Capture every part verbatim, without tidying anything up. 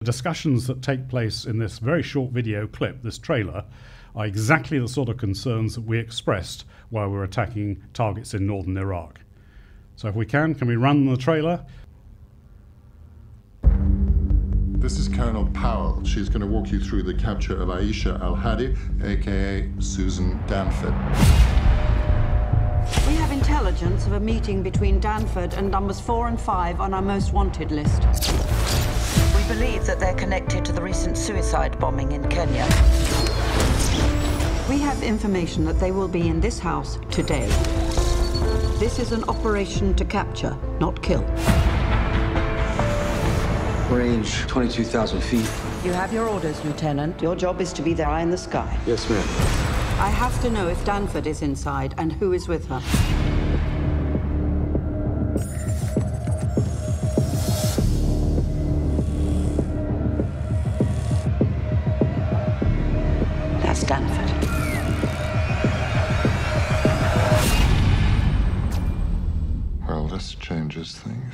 The discussions that take place in this very short video clip, this trailer, are exactly the sort of concerns that we expressed while we were attacking targets in northern Iraq. So if we can, can we run the trailer? This is Colonel Powell. She's going to walk you through the capture of Aisha al-Hadi, aka Susan Danford. We have intelligence of a meeting between Danford and numbers four and five on our most wanted list. We believe that they're connected to the recent suicide bombing in Kenya. We have information that they will be in this house today. This is an operation to capture, not kill. Range twenty-two thousand feet. You have your orders, Lieutenant. Your job is to be their eye in the sky. Yes, ma'am. I have to know if Danford is inside and who is with her. That's Danford. Well, this changes things.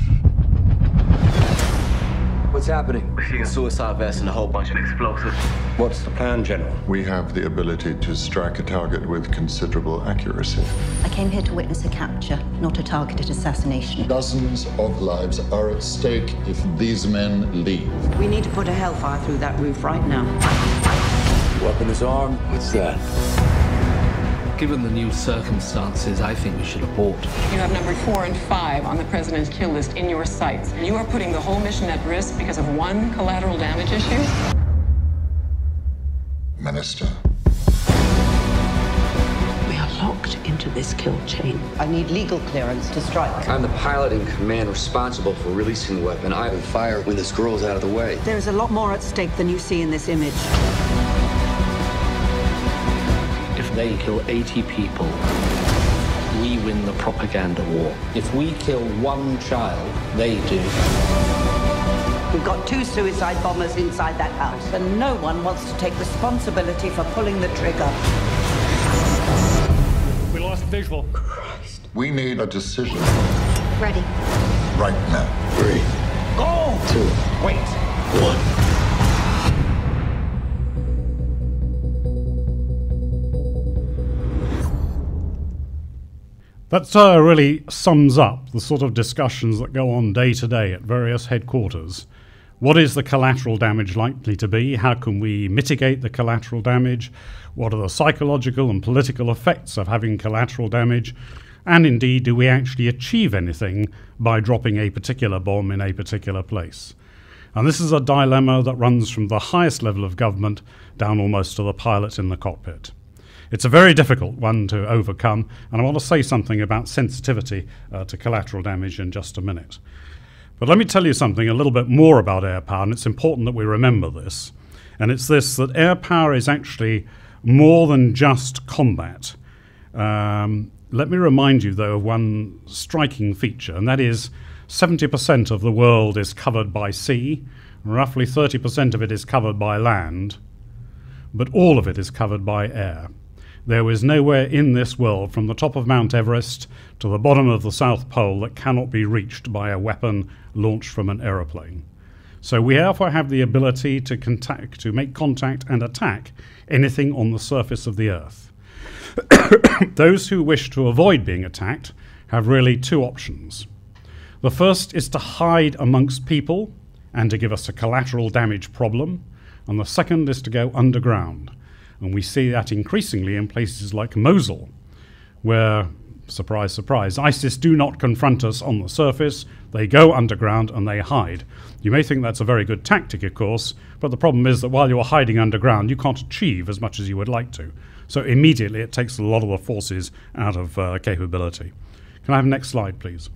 What's happening? We're seeing a suicide vest and a whole bunch of explosives. What's the plan, General? We have the ability to strike a target with considerable accuracy. I came here to witness a capture, not a targeted assassination. Dozens of lives are at stake if these men leave. We need to put a hellfire through that roof right now. Weapon is armed. What's that? Given the new circumstances, I think we should abort. You have number four and five on the president's kill list in your sights. You are putting the whole mission at risk because of one collateral damage issue? Minister. We are locked into this kill chain. I need legal clearance to strike. I'm the pilot in command responsible for releasing the weapon. I will fire when this girl's out of the way. There is a lot more at stake than you see in this image. If they kill eighty people, we win the propaganda war. If we kill one child, they do. We've got two suicide bombers inside that house, and no one wants to take responsibility for pulling the trigger. We lost visual. Christ. We need a decision. Ready. Right now. Three. Go! Two. Wait! One. That uh, really sums up the sort of discussions that go on day to day at various headquarters. What is the collateral damage likely to be? How can we mitigate the collateral damage? What are the psychological and political effects of having collateral damage? And indeed, do we actually achieve anything by dropping a particular bomb in a particular place? And this is a dilemma that runs from the highest level of government down almost to the pilot in the cockpit. It's a very difficult one to overcome, and I want to say something about sensitivity uh, to collateral damage in just a minute. But let me tell you something a little bit more about air power, and it's important that we remember this. And it's this, that air power is actually more than just combat. Um, let me remind you, though, of one striking feature, and that is seventy percent of the world is covered by sea, roughly thirty percent of it is covered by land, but all of it is covered by air. There is nowhere in this world, from the top of Mount Everest to the bottom of the South Pole, that cannot be reached by a weapon launched from an aeroplane. So we therefore have the ability to, contact, to make contact and attack anything on the surface of the Earth. Those who wish to avoid being attacked have really two options. The first is to hide amongst people and to give us a collateral damage problem, and the second is to go underground. And we see that increasingly in places like Mosul, where, surprise, surprise, ISIS do not confront us on the surface. They go underground and they hide. You may think that's a very good tactic, of course, but the problem is that while you're hiding underground, you can't achieve as much as you would like to. So immediately it takes a lot of the forces out of uh, capability. Can I have the next slide, please?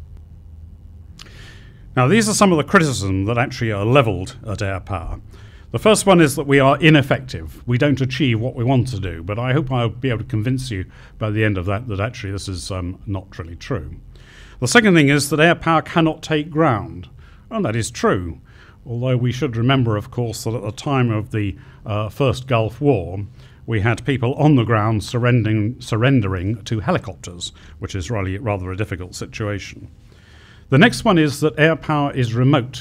Now, these are some of the criticisms that actually are leveled at air power. The first one is that we are ineffective. We don't achieve what we want to do, but I hope I'll be able to convince you by the end of that that actually this is um, not really true. The second thing is that air power cannot take ground, and that is true, although we should remember, of course, that at the time of the uh, first Gulf War, we had people on the ground surrendering, surrendering to helicopters, which is really rather a difficult situation. The next one is that air power is remote.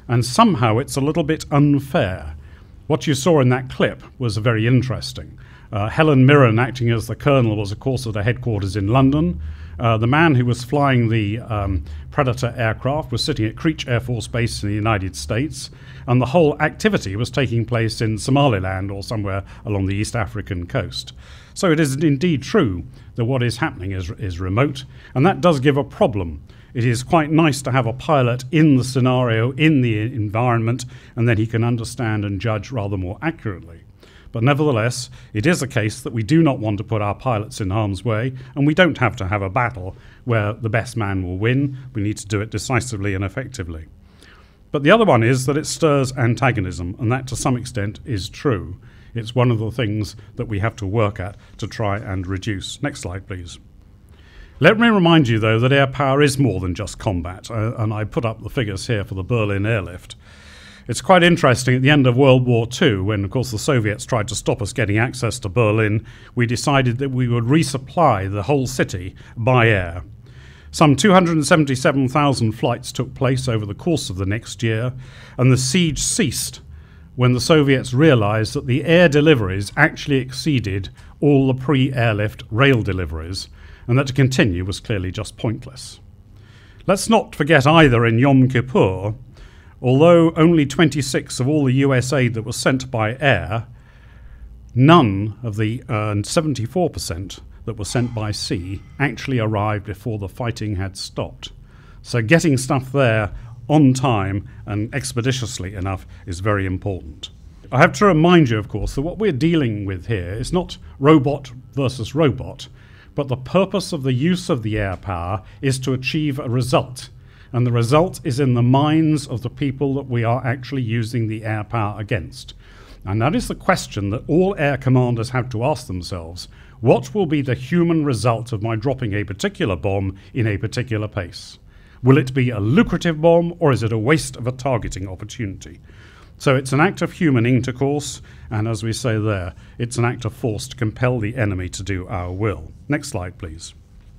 and somehow it's a little bit unfair. What you saw in that clip was very interesting. Uh, Helen Mirren, acting as the colonel, was of course at the headquarters in London. Uh, the man who was flying the um, Predator aircraft was sitting at Creech Air Force Base in the United States, and the whole activity was taking place in Somaliland or somewhere along the East African coast. So it is indeed true that what is happening is, is remote, and that does give a problem. It is quite nice to have a pilot in the scenario, in the environment, and then he can understand and judge rather more accurately. But nevertheless, it is a case that we do not want to put our pilots in harm's way, and we don't have to have a battle where the best man will win. We need to do it decisively and effectively. But the other one is that it stirs antagonism, and that to some extent is true. It's one of the things that we have to work at to try and reduce. Next slide, please. Let me remind you, though, that air power is more than just combat, uh, and I put up the figures here for the Berlin airlift. It's quite interesting, at the end of World War Two, when, of course, the Soviets tried to stop us getting access to Berlin, we decided that we would resupply the whole city by air. Some two hundred seventy-seven thousand flights took place over the course of the next year, and the siege ceased when the Soviets realized that the air deliveries actually exceeded all the pre-airlift rail deliveries, and that to continue was clearly just pointless. Let's not forget either in Yom Kippur, although only twenty-six of all the U S aid that was sent by air, none of the uh, seventy-four percent that were sent by sea actually arrived before the fighting had stopped. So getting stuff there on time and expeditiously enough is very important. I have to remind you, of course, that what we're dealing with here is not robot versus robot, but the purpose of the use of the air power is to achieve a result. And the result is in the minds of the people that we are actually using the air power against. And that is the question that all air commanders have to ask themselves. What will be the human result of my dropping a particular bomb in a particular place? Will it be a lucrative bomb, or is it a waste of a targeting opportunity? So it's an act of human intercourse, and as we say there, it's an act of force to compel the enemy to do our will. Next slide, please.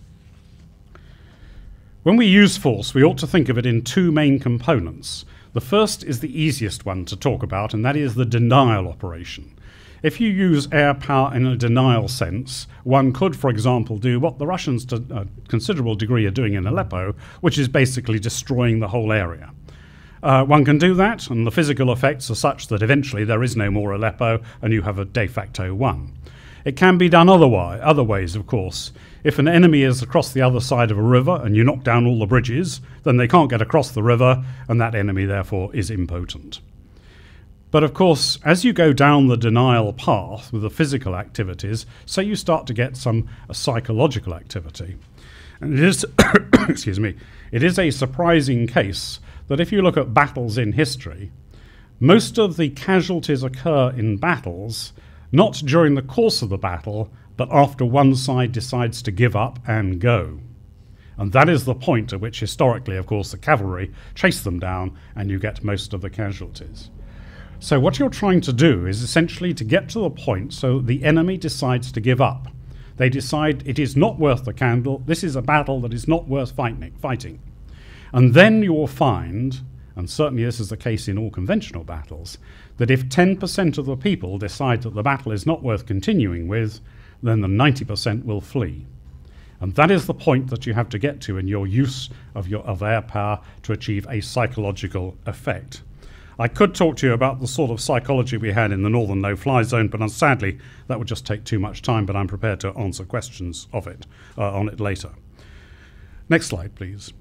When we use force, we ought to think of it in two main components. The first is the easiest one to talk about, and that is the denial operation. If you use air power in a denial sense, one could, for example, do what the Russians to a considerable degree are doing in Aleppo, which is basically destroying the whole area. Uh, one can do that, and the physical effects are such that eventually there is no more Aleppo, and you have a de facto one. It can be done otherwise, other ways, of course. If an enemy is across the other side of a river and you knock down all the bridges, then they can't get across the river, and that enemy, therefore, is impotent. But, of course, as you go down the denial path with the physical activities, so you start to get some uh, psychological activity. And it is, excuse me, it is a surprising case that if you look at battles in history, most of the casualties occur in battles not during the course of the battle, but after one side decides to give up and go. And that is the point at which historically, of course, the cavalry chase them down and you get most of the casualties. So what you're trying to do is essentially to get to the point so the enemy decides to give up. They decide it is not worth the candle, this is a battle that is not worth fighting. And then you will find, and certainly this is the case in all conventional battles, that if ten percent of the people decide that the battle is not worth continuing with, then the ninety percent will flee. And that is the point that you have to get to in your use of, your, of air power to achieve a psychological effect. I could talk to you about the sort of psychology we had in the northern no-fly zone, but sadly that would just take too much time, but I'm prepared to answer questions of it, uh, on it later. Next slide, please.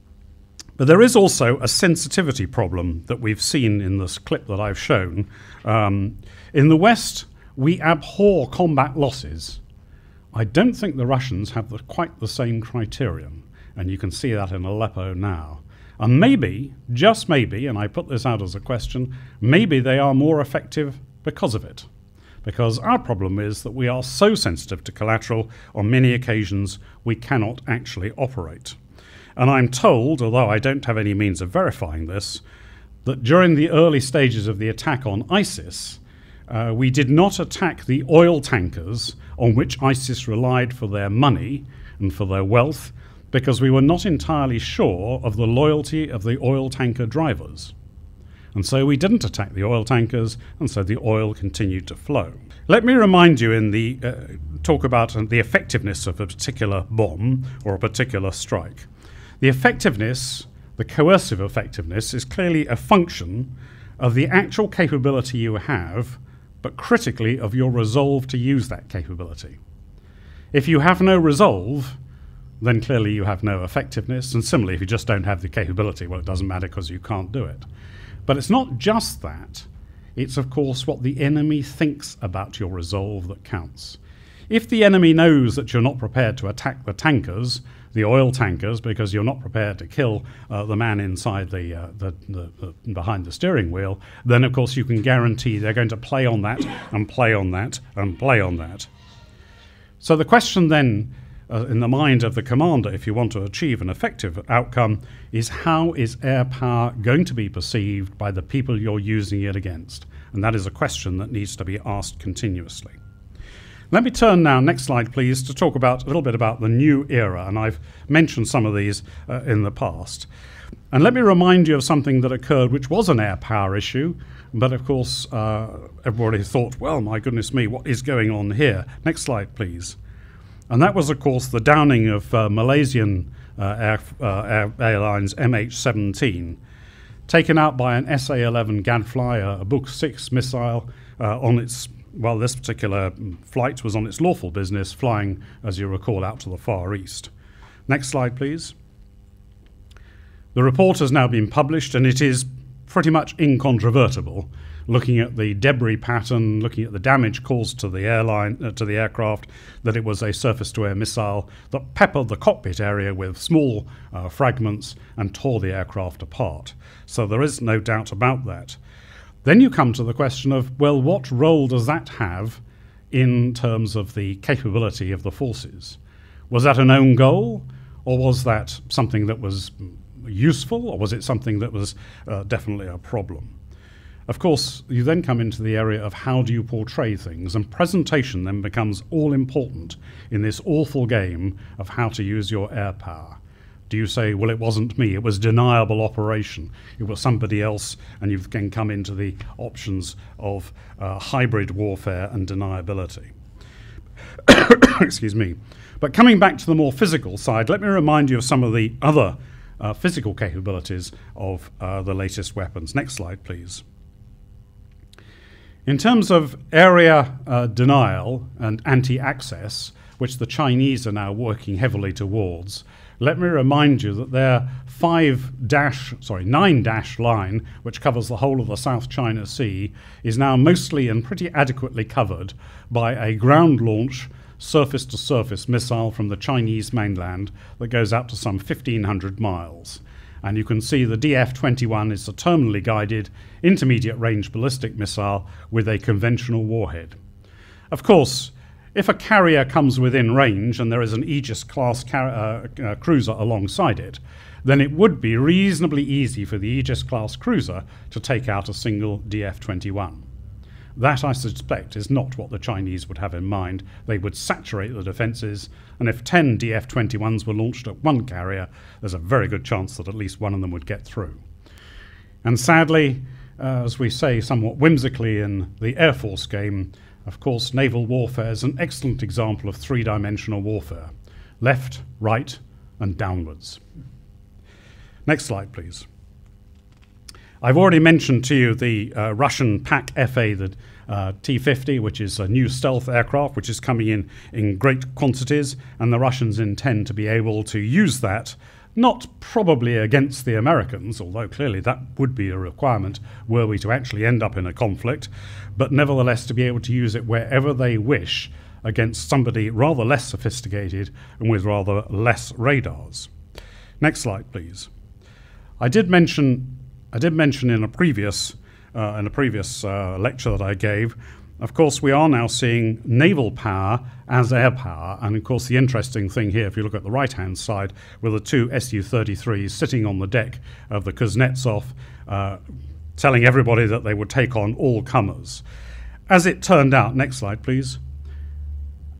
But there is also a sensitivity problem that we've seen in this clip that I've shown. Um, in the West, we abhor combat losses. I don't think the Russians have the, quite the same criterion, and you can see that in Aleppo now. And maybe, just maybe, and I put this out as a question, maybe they are more effective because of it. Because our problem is that we are so sensitive to collateral, on many occasions we cannot actually operate. And I'm told, although I don't have any means of verifying this, that during the early stages of the attack on ISIS, uh, we did not attack the oil tankers on which ISIS relied for their money and for their wealth, because we were not entirely sure of the loyalty of the oil tanker drivers. And so we didn't attack the oil tankers, and so the oil continued to flow. Let me remind you in the uh, talk about uh, the effectiveness of a particular bomb or a particular strike. The effectiveness, the coercive effectiveness, is clearly a function of the actual capability you have, but critically of your resolve to use that capability. If you have no resolve, then clearly you have no effectiveness, and similarly, if you just don't have the capability, well, it doesn't matter because you can't do it. But it's not just that. It's, of course, what the enemy thinks about your resolve that counts. If the enemy knows that you're not prepared to attack the tankers, the oil tankers, because you're not prepared to kill uh, the man inside the, uh, the, the, the behind the steering wheel, then, of course, you can guarantee they're going to play on that and play on that and play on that. So the question then, Uh, in the mind of the commander, if you want to achieve an effective outcome, is how is air power going to be perceived by the people you're using it against? And that is a question that needs to be asked continuously. Let me turn now, next slide please, to talk about a little bit about the new era, and I've mentioned some of these uh, in the past. And let me remind you of something that occurred which was an air power issue, but of course uh, everybody thought, well, my goodness me, what is going on here? Next slide please. And that was, of course, the downing of uh, Malaysian uh, Air, uh, Air, Airlines M H seventeen, taken out by an S A eleven Gadfly, a Book six missile, uh, on its, well, this particular flight was on its lawful business, flying, as you recall, out to the Far East. Next slide, please. The report has now been published, and it is pretty much incontrovertible, looking at the debris pattern, looking at the damage caused to the airline, uh, to the aircraft, that it was a surface-to-air missile that peppered the cockpit area with small uh, fragments and tore the aircraft apart. So there is no doubt about that. Then you come to the question of, well, what role does that have in terms of the capability of the forces? Was that an own goal, or was that something that was useful, or was it something that was uh, definitely a problem? Of course, you then come into the area of how do you portray things, and presentation then becomes all important in this awful game of how to use your air power. Do you say, well, it wasn't me, it was deniable operation, it was somebody else, and you can come into the options of uh, hybrid warfare and deniability. Excuse me. But coming back to the more physical side, let me remind you of some of the other uh, physical capabilities of uh, the latest weapons. Next slide, please. In terms of area uh, denial and anti-access, which the Chinese are now working heavily towards, let me remind you that their five dash, sorry, nine dash line, which covers the whole of the South China Sea, is now mostly and pretty adequately covered by a ground launch surface-to-surface missile from the Chinese mainland that goes out to some fifteen hundred miles. And you can see the D F twenty-one is a terminally guided intermediate-range ballistic missile with a conventional warhead. Of course, if a carrier comes within range and there is an Aegis-class uh, uh, cruiser alongside it, then it would be reasonably easy for the Aegis-class cruiser to take out a single D F twenty-one. That, I suspect, is not what the Chinese would have in mind. They would saturate the defences, and if ten D F twenty-ones were launched at one carrier, there's a very good chance that at least one of them would get through. And sadly, uh, as we say somewhat whimsically in the Air Force game, of course, naval warfare is an excellent example of three-dimensional warfare: left, right, and downwards. Next slide, please. I've already mentioned to you the uh, Russian P A C F A, the uh, T fifty, which is a new stealth aircraft which is coming in in great quantities, and the Russians intend to be able to use that, not probably against the Americans, although clearly that would be a requirement were we to actually end up in a conflict, but nevertheless to be able to use it wherever they wish against somebody rather less sophisticated and with rather less radars. Next slide, please. I did mention I did mention in a previous, uh, in a previous uh, lecture that I gave, of course, we are now seeing naval power as air power. And of course, the interesting thing here, if you look at the right-hand side, were the two S U thirty-threes sitting on the deck of the Kuznetsov, uh, telling everybody that they would take on all comers. As it turned out, next slide, please.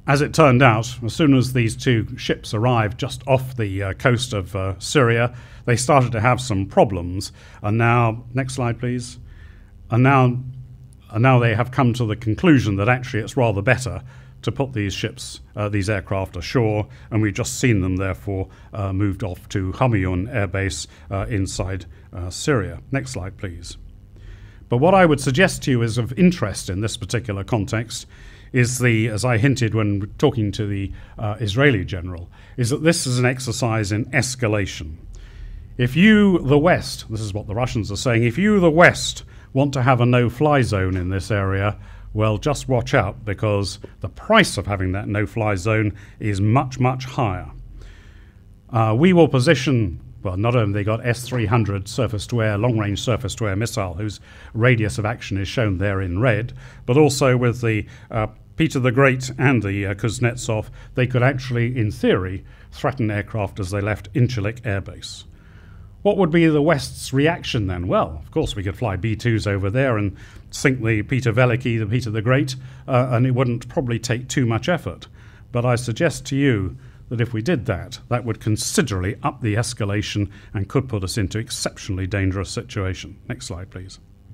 as it turned out, as soon as these two ships arrived just off the uh, coast of uh, Syria, they started to have some problems. And now, next slide, please. And now, and now they have come to the conclusion that actually it's rather better to put these ships, uh, these aircraft ashore, and we've just seen them, therefore, uh, moved off to Hamiyun Air Base uh, inside uh, Syria. Next slide, please. But what I would suggest to you is of interest in this particular context is the, as I hinted when talking to the uh, Israeli general, is that this is an exercise in escalation. If you, the West, this is what the Russians are saying, if you, the West, want to have a no-fly zone in this area, well, just watch out, because the price of having that no-fly zone is much, much higher. Uh, we will position, well, not only they got S three hundred surface-to-air, long-range surface-to-air missile, whose radius of action is shown there in red, but also with the uh, Peter the Great and the uh, Kuznetsov, they could actually, in theory, threaten aircraft as they left Incirlik Air Base. What would be the West's reaction then? Well, of course, we could fly B twos over there and sink the Peter Veliky, the Peter the Great, uh, and it wouldn't probably take too much effort. But I suggest to you that if we did that, that would considerably up the escalation and could put us into exceptionally dangerous situation. Next slide, please.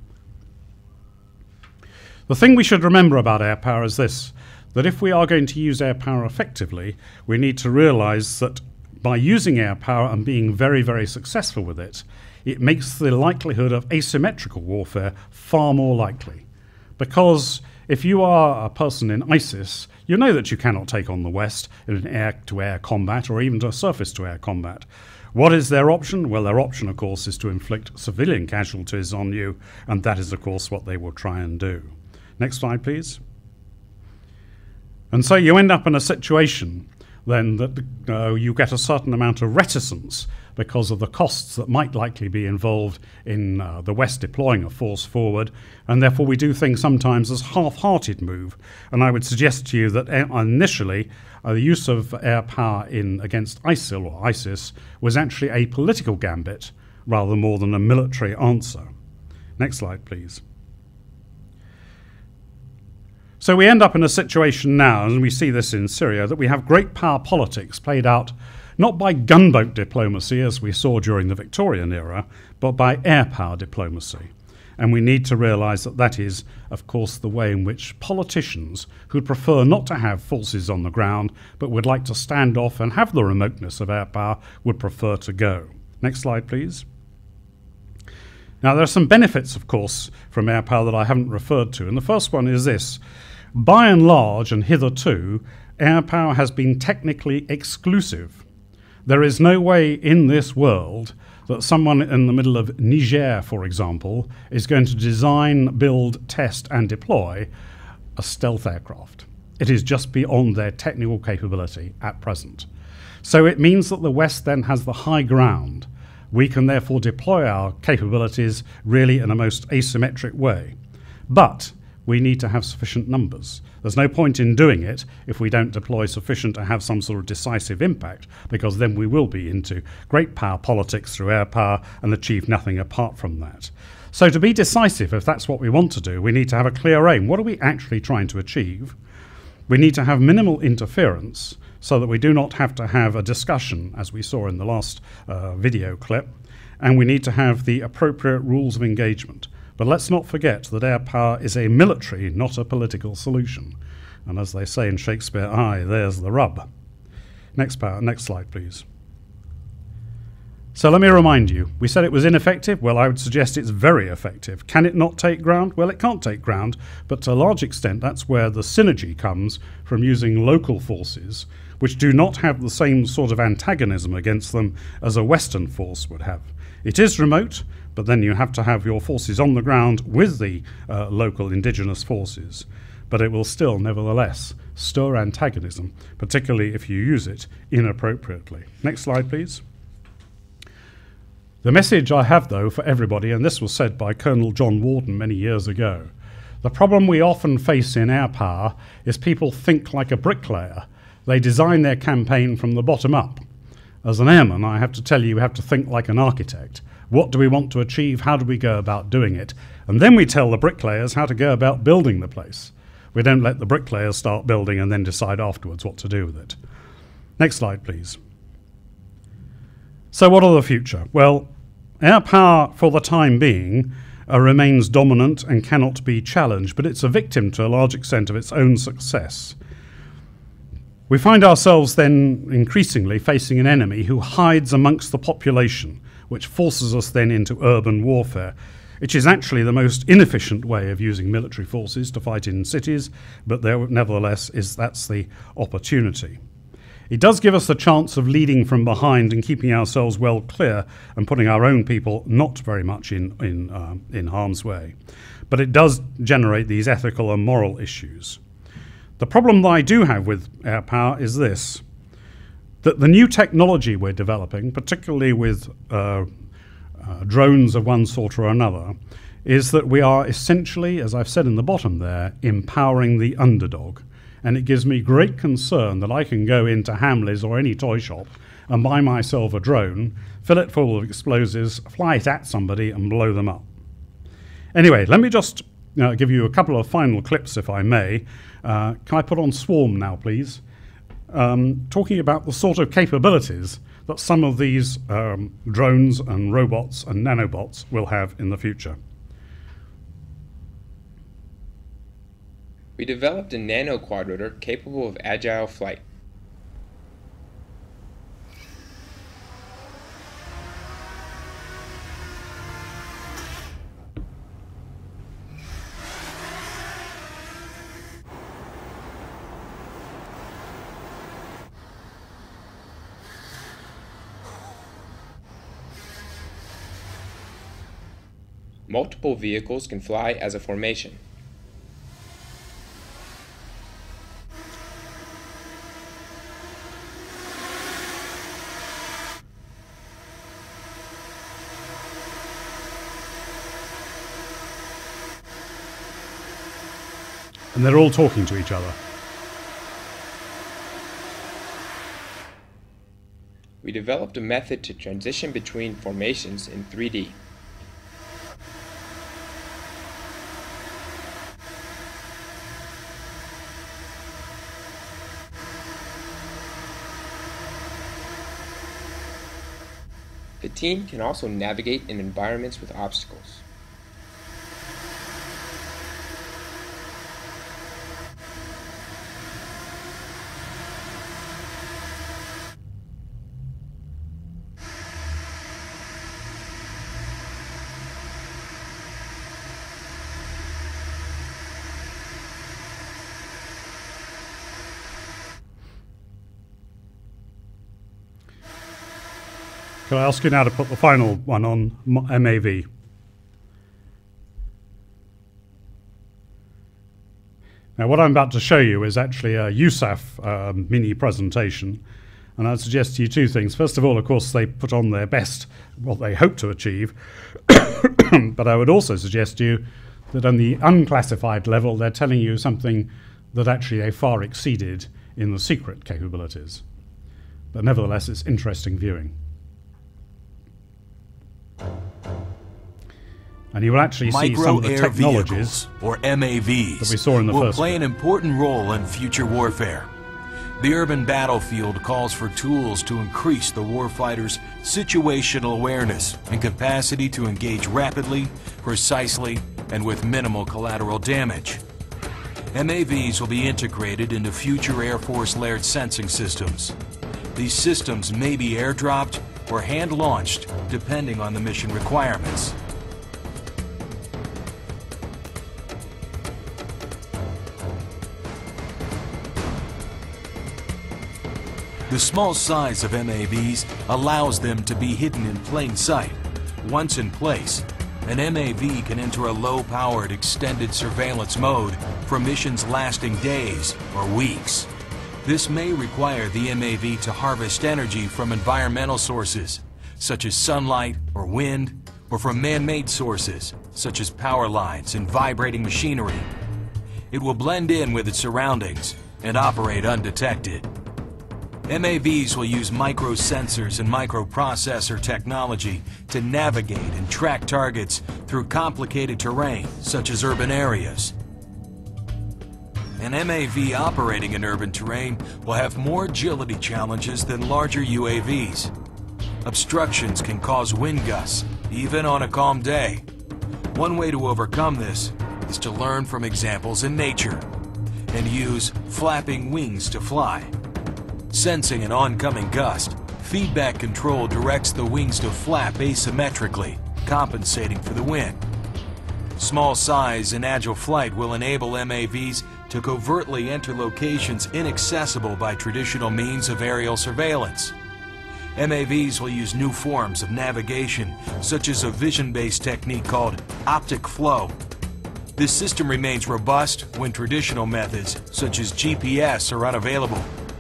The thing we should remember about air power is this, that if we are going to use air power effectively, we need to realize that by using air power and being very, very successful with it, it makes the likelihood of asymmetrical warfare far more likely. Because if you are a person in ISIS, you know that you cannot take on the West in an air-to-air combat or even to a surface-to-air combat. What is their option? Well, their option, of course, is to inflict civilian casualties on you, and that is, of course, what they will try and do. Next slide, please. And so you end up in a situation then that uh, you get a certain amount of reticence because of the costs that might likely be involved in uh, the West deploying a force forward, and therefore we do things sometimes as half-hearted move. And I would suggest to you that uh, initially uh, the use of air power in against ISIL or ISIS was actually a political gambit rather more than a military answer. Next slide, please. So we end up in a situation now, and we see this in Syria, that we have great power politics played out not by gunboat diplomacy, as we saw during the Victorian era, but by air power diplomacy. And we need to realize that that is, of course, the way in which politicians who prefer not to have forces on the ground, but would like to stand off and have the remoteness of air power, would prefer to go. Next slide, please. Now, there are some benefits, of course, from air power that I haven't referred to, and the first one is this. By and large, and hitherto, air power has been technically exclusive. There is no way in this world that someone in the middle of Niger, for example, is going to design, build, test, and deploy a stealth aircraft. It is just beyond their technical capability at present. So it means that the West then has the high ground. We can therefore deploy our capabilities really in a most asymmetric way. But we need to have sufficient numbers. There's no point in doing it if we don't deploy sufficient to have some sort of decisive impact, because then we will be into great power politics through air power and achieve nothing apart from that. So to be decisive, if that's what we want to do, we need to have a clear aim. What are we actually trying to achieve? We need to have minimal interference so that we do not have to have a discussion, as we saw in the last uh, video clip, and we need to have the appropriate rules of engagement. But let's not forget that air power is a military, not a political solution. And as they say in Shakespeare, aye, there's the rub. Next, power, next slide, please. So let me remind you, we said it was ineffective. Well, I would suggest it's very effective. Can it not take ground? Well, it can't take ground, but to a large extent, that's where the synergy comes from using local forces, which do not have the same sort of antagonism against them as a Western force would have. It is remote, but then you have to have your forces on the ground with the uh, local indigenous forces. But it will still, nevertheless, stir antagonism, particularly if you use it inappropriately. Next slide, please. The message I have, though, for everybody, and this was said by Colonel John Warden many years ago, the problem we often face in air power is people think like a bricklayer. They design their campaign from the bottom up. As an airman, I have to tell you, you have to think like an architect. What do we want to achieve? How do we go about doing it? And then we tell the bricklayers how to go about building the place. We don't let the bricklayers start building and then decide afterwards what to do with it. Next slide, please. So what of the future? Well, air power for the time being uh, remains dominant and cannot be challenged, but it's a victim to a large extent of its own success. We find ourselves then increasingly facing an enemy who hides amongst the population, which forces us then into urban warfare, which is actually the most inefficient way of using military forces to fight in cities, but there nevertheless is that's the opportunity. It does give us the chance of leading from behind and keeping ourselves well clear and putting our own people not very much in, in, uh, in harm's way. But it does generate these ethical and moral issues. The problem that I do have with air power is this, that the new technology we're developing, particularly with uh, uh, drones of one sort or another, is that we are essentially, as I've said in the bottom there, empowering the underdog. And it gives me great concern that I can go into Hamleys or any toy shop and buy myself a drone, fill it full of explosives, fly it at somebody and blow them up. Anyway, let me just uh, give you a couple of final clips, if I may. Uh, can I put on Swarm now, please? Um, talking about the sort of capabilities that some of these um, drones and robots and nanobots will have in the future. We developed a nano quadrotor capable of agile flight. Multiple vehicles can fly as a formation. And they're all talking to each other. We developed a method to transition between formations in three D. The team can also navigate in environments with obstacles. Can I ask you now to put the final one on M A V? Now what I'm about to show you is actually a U S A F uh, mini presentation, and I'd suggest to you two things. First of all, of course, they put on their best, what they hope to achieve, but I would also suggest to you that on the unclassified level they're telling you something that actually they far exceeded in the secret capabilities. But nevertheless, it's interesting viewing. And you will actually see some of the technologies, or M A Vs, that we saw in the will first play bit. an important role in future warfare. The urban battlefield calls for tools to increase the warfighter's situational awareness and capacity to engage rapidly, precisely, and with minimal collateral damage. M A Vs will be integrated into future Air Force layered sensing systems. These systems may be airdropped or hand-launched, depending on the mission requirements. The small size of M A Vs allows them to be hidden in plain sight. Once in place, an M A V can enter a low-powered extended surveillance mode for missions lasting days or weeks. This may require the M A V to harvest energy from environmental sources, such as sunlight or wind, or from man-made sources, such as power lines and vibrating machinery. It will blend in with its surroundings and operate undetected. M A Vs will use microsensors and microprocessor technology to navigate and track targets through complicated terrain, such as urban areas. An M A V operating in urban terrain will have more agility challenges than larger U A Vs. Obstructions can cause wind gusts, even on a calm day. One way to overcome this is to learn from examples in nature and use flapping wings to fly. Sensing an oncoming gust, feedback control directs the wings to flap asymmetrically, compensating for the wind. Small size and agile flight will enable M A Vs to covertly enter locations inaccessible by traditional means of aerial surveillance. M A Vs will use new forms of navigation, such as a vision-based technique called optic flow. This system remains robust when traditional methods, such as G P S, are unavailable.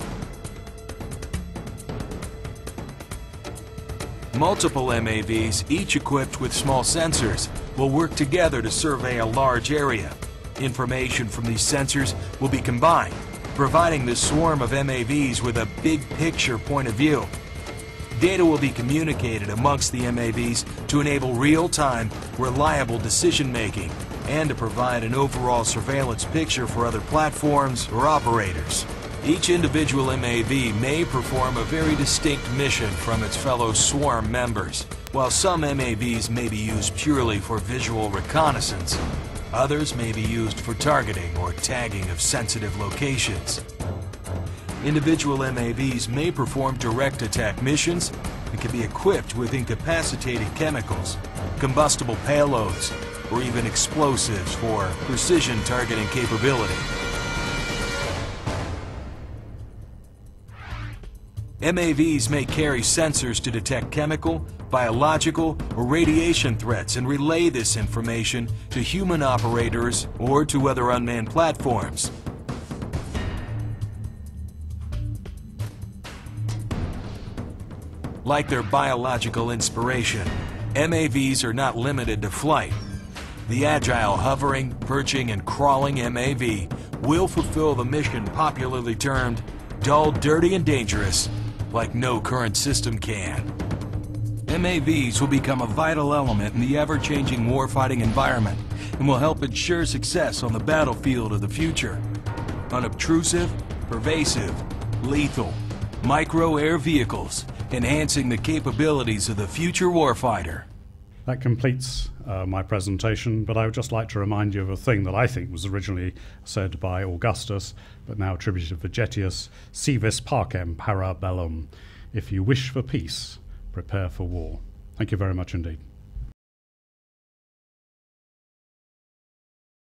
Multiple M A Vs, each equipped with small sensors, will work together to survey a large area. Information from these sensors will be combined, providing the swarm of M A Vs with a big picture point of view. Data will be communicated amongst the M A Vs to enable real-time, reliable decision-making and to provide an overall surveillance picture for other platforms or operators. Each individual M A V may perform a very distinct mission from its fellow swarm members. While some M A Vs may be used purely for visual reconnaissance, others may be used for targeting or tagging of sensitive locations. Individual M A Vs may perform direct attack missions and can be equipped with incapacitating chemicals, combustible payloads, or even explosives for precision targeting capability. M A Vs may carry sensors to detect chemical, biological, or radiation threats and relay this information to human operators or to other unmanned platforms. Like their biological inspiration, M A Vs are not limited to flight. The agile hovering, perching, and crawling M A V will fulfill the mission popularly termed dull, dirty, and dangerous, like no current system can. M A Vs will become a vital element in the ever-changing warfighting environment and will help ensure success on the battlefield of the future. Unobtrusive, pervasive, lethal, micro-air vehicles, enhancing the capabilities of the future warfighter. That completes uh, my presentation, but I would just like to remind you of a thing that I think was originally said by Augustus, but now attributed to Vegetius: si vis pacem, para bellum. If you wish for peace, prepare for war. Thank you very much indeed.